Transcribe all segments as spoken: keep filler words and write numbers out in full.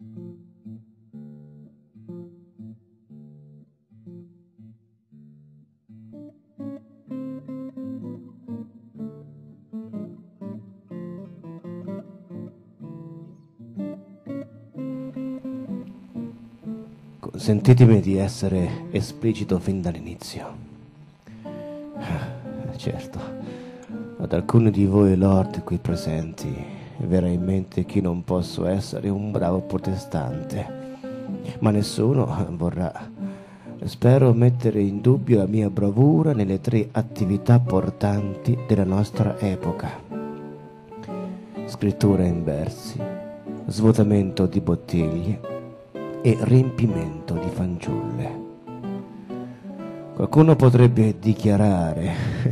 Consentitemi di essere esplicito fin dall'inizio. Certo, ad alcuni di voi lord qui presenti verrà in mente che non posso essere un bravo protestante, ma nessuno vorrà, spero, mettere in dubbio la mia bravura nelle tre attività portanti della nostra epoca: scrittura in versi, svuotamento di bottiglie e riempimento di fanciulle. Qualcuno potrebbe dichiarare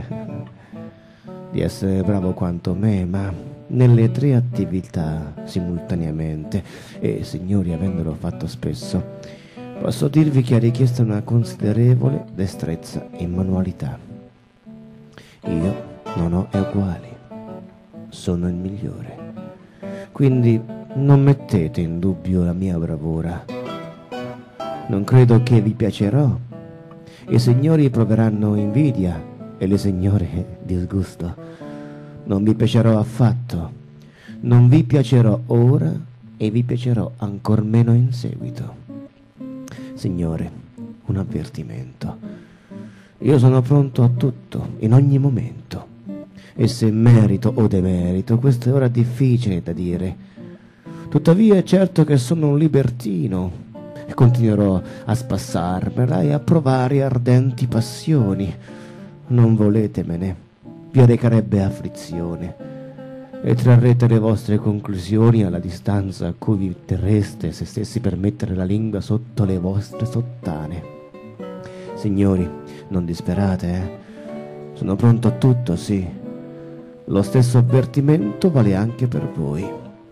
di essere bravo quanto me, ma nelle tre attività simultaneamente, e signori, avendolo fatto spesso, posso dirvi che ha richiesto una considerevole destrezza e manualità. Io non ho eguali, sono il migliore, quindi non mettete in dubbio la mia bravura. Non credo che vi piacerò. I signori proveranno invidia e le signore disgusto. Non vi piacerò affatto. Non vi piacerò ora e vi piacerò ancor meno in seguito. Signore, un avvertimento. Io sono pronto a tutto, in ogni momento. E se merito o demerito, questo è ora difficile da dire. Tuttavia è certo che sono un libertino e continuerò a spassarmela e a provare ardenti passioni. Non voletemene, vi arrecherebbe afflizione e trarrete le vostre conclusioni alla distanza a cui vi terreste se stessi per mettere la lingua sotto le vostre sottane. Signori, non disperate, eh? Sono pronto a tutto, sì. Lo stesso avvertimento vale anche per voi.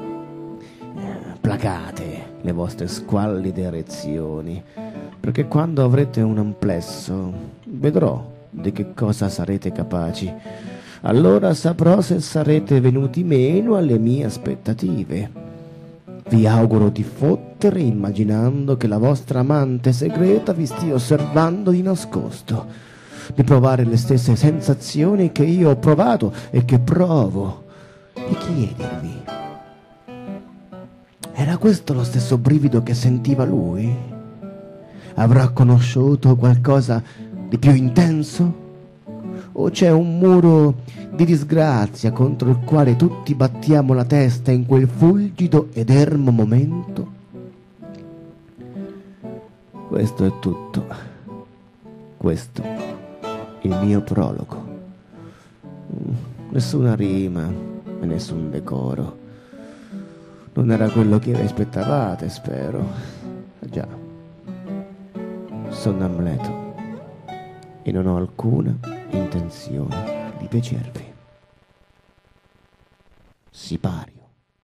Placate le vostre squallide erezioni, perché quando avrete un amplesso vedrò di che cosa sarete capaci. Allora saprò se sarete venuti meno alle mie aspettative. Vi auguro di fottere immaginando che la vostra amante segreta vi stia osservando di nascosto, di provare le stesse sensazioni che io ho provato e che provo, e chiedervi: era questo lo stesso brivido che sentiva lui? Avrà conosciuto qualcosa di più intenso? O c'è un muro di disgrazia contro il quale tutti battiamo la testa in quel fulgido ed ermo momento? Questo è tutto. Questo il mio prologo. Nessuna rima e nessun decoro. Non era quello che vi aspettavate, spero. Già, sono Amleto e non ho alcuna intenzione di piacervi. Si pare.